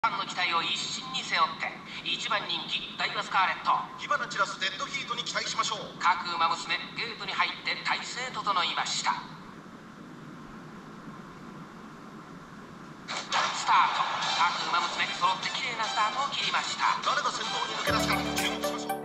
ファンの期待を一身に背負って一番人気ダイワスカーレット火花散らすデッドヒートに期待しましょう。 各馬娘ゲートに入って体勢整いました。スタート。各馬娘揃って綺麗なスタートを切りました。 誰が先頭に抜け出すか注目しましょう。